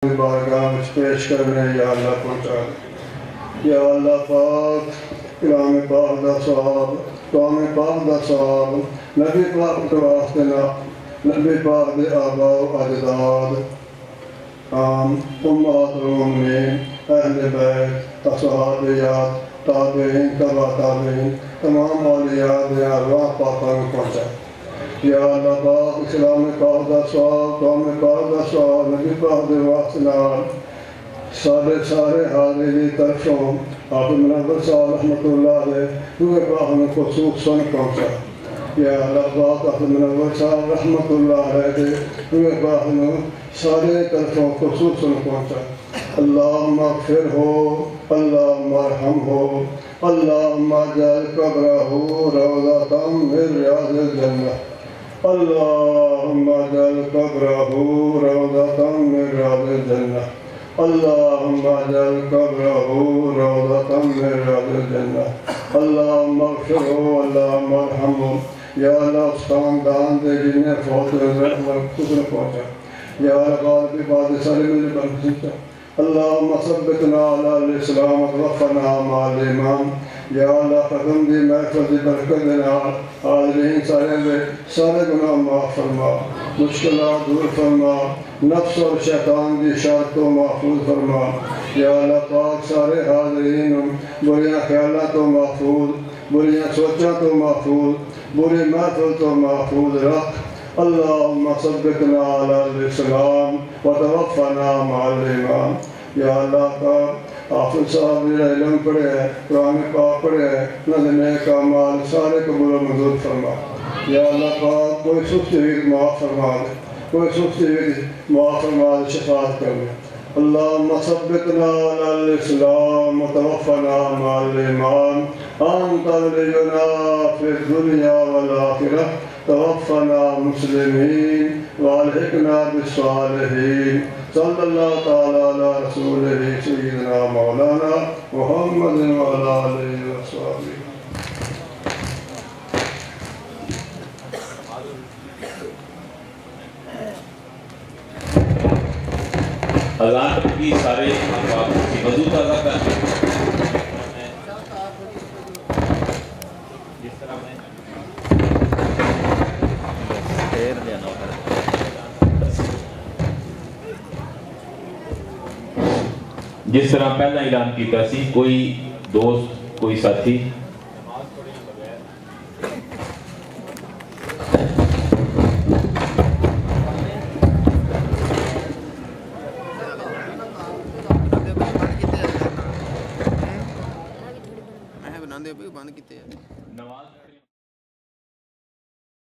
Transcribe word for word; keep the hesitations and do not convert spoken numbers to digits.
بارگاہ میں پیش کرنے یا اللہ پہنچا دے یا اللہ پاک کلام پاک دا ثواب کلام پاک دا ثواب نبی پاک کے واسطے نا نبی پاک دے آباء و اجداد عام امہات المومنین اہل بیت اصحابیات تابعین تبع تابعین تمام اولیاء دے ارواح پاکاں میں پہنچا یا اللہ پاک اسلام پاک دا ثواب قوم پاک دا ثواب نبی پاک دے واسطے نال سارے سارے حاضری طرفوں آپ منور صاحب رحمت اللہ علیہ روح پاک میں خصوصاً پہنچا یا اللہ پاک آپ منور صاحب رحمت اللہ علیہ روح پاک میں سارے طرفوں خصوصاً پہنچا اللہم اغفر ہو اللہم ارحم ہو اللہم اجعل قبرہ روضۃ من ریاض الجنہ اللہم اجعل قبرہ روضۃ من ریاض الجنہ اللہم اجعل قبرہ روضۃ من ریاض الجنہ اللہم اغفر ہو اللہم ارحم ہو یا اللہ اس خاندان دے جنہیں فوت خود پہنچا یا اللہ غالبی باد سالم علی برکتا اللہم ثبتنا علی الاسلام وتوفنا مع الامام یا اللہ قدم دی محفظ دی برکت دینا حاضرین سارے دے سارے گناہ معاف فرما مشکلات دور فرما نفس اور شیطان دی شرط کو محفوظ فرما یا اللہ پاک سارے حاضرین بریاں خیالات تو محفوظ بریاں سوچاں تو محفوظ بری محفل تو محفوظ رکھ اللہم ثبتنا علی الاسلام وتوفنا مع الامام یا اللہ کا حافظ صاحب نے علم پڑھے ہے قرآن پاک پڑھے ہے نظم کامال سارے قبول و منظور فرما یا اللہ پاک کوئی سختی ہوئی معاف فرما دے کوئی سختی ہوئی معاف فرما دے شفاعت کر دے اللہم ثبتنا علی الاسلام وتوفنا مع الامام انت ولینا فی الدنیا والآخرہ توفنا مسلمین والحقنا بالصالحین صلی اللہ تعالی علی رسولہ سیدنا مولانا محمد وعلی آلہ وصحبہ اذان کی سارے احباب کی وضو تازہ کرنے جس طرح میں جس طرح پہلا اعلان کیتا سی کوئی دوست کوئی ساتھی بند کیتے ہیں نماز